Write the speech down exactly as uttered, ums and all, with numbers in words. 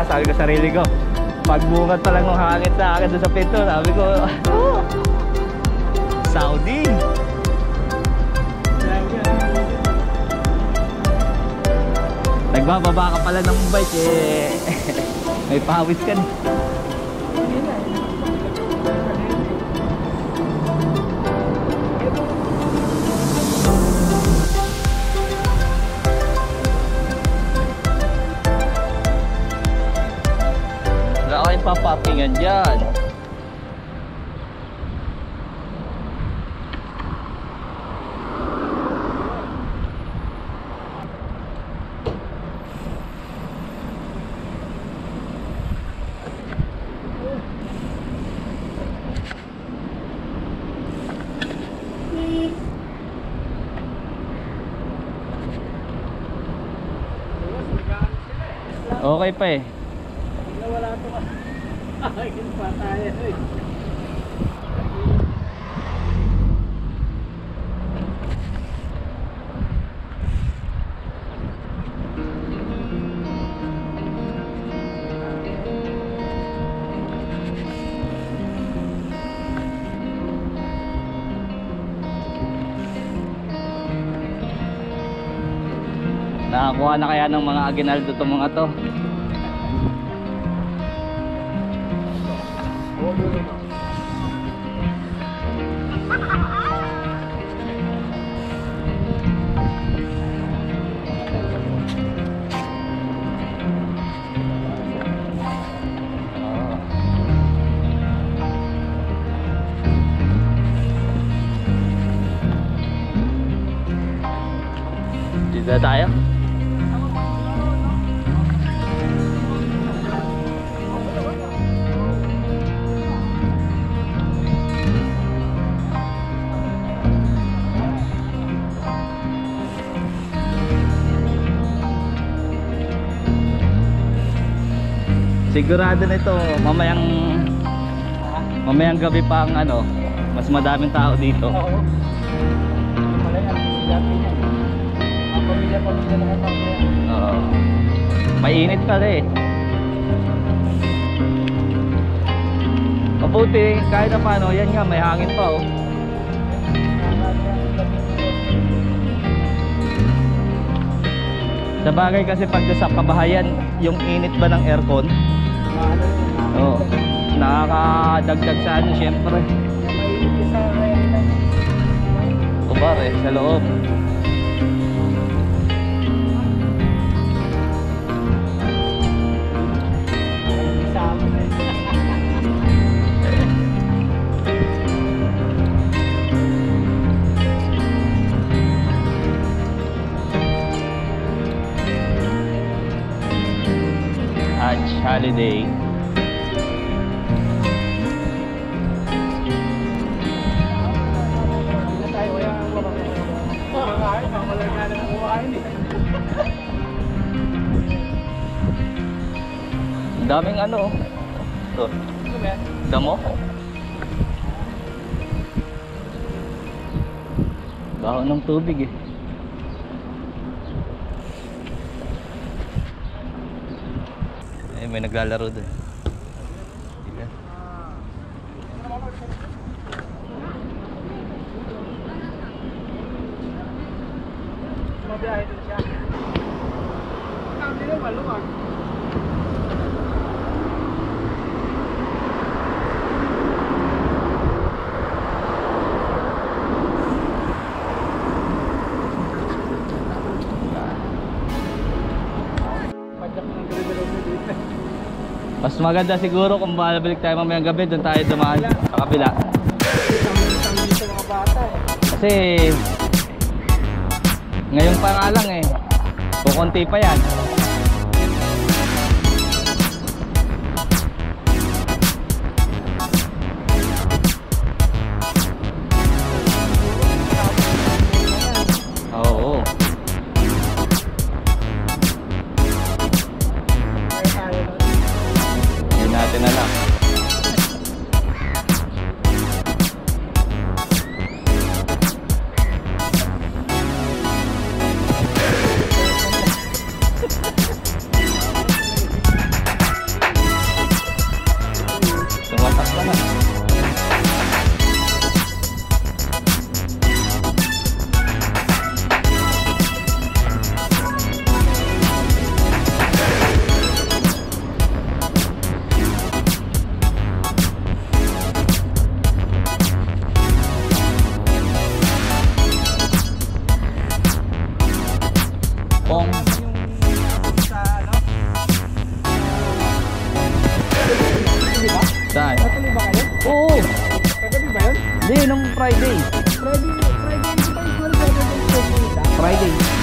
sabi ko sarili ko, pagbungat pa lang ng hangin sa akin doon sa pinto, sabi ko, oh, Saudi. Nagbababa ka pala ng bike eh. May pawis ka na. Wala kayong papapingan dyan. Okay pa eh. Wala to ka. Ay, pataya eh. Nakakuha na kaya ng mga aginaldo itong mga to. Dito na tayo. Sigurado nito mamayang mamayang gabi pa ang ano, mas madaming tao dito. Oo. Oo. Mainit pa rin. Mabuti kahit na paano, yan nga may hangin pa oh. Sa bagay kasi pag sa kabahayan, yung init ba ng aircon? Oo. Nakakadagdag sa ano syempre. Kubar eh, sa loob. Hajj holiday. Daming ano to. Damo. Baho ng tubig eh. Eh, may naglalaro doon. Diba? Mabiyahe din siya. Kami na maluwag. Mas maganda siguro kung babalik tayo mamayang gabi, doon tayo dumaan sa kabila. Kasi ngayon pa nga lang eh, kukunti pa yan. Oo. Hindi natin alam. Oo. Kagabi ba yun? Hindi, nung Friday. Friday, Friday, hindi pa yung Saturday, Sunday. Friday.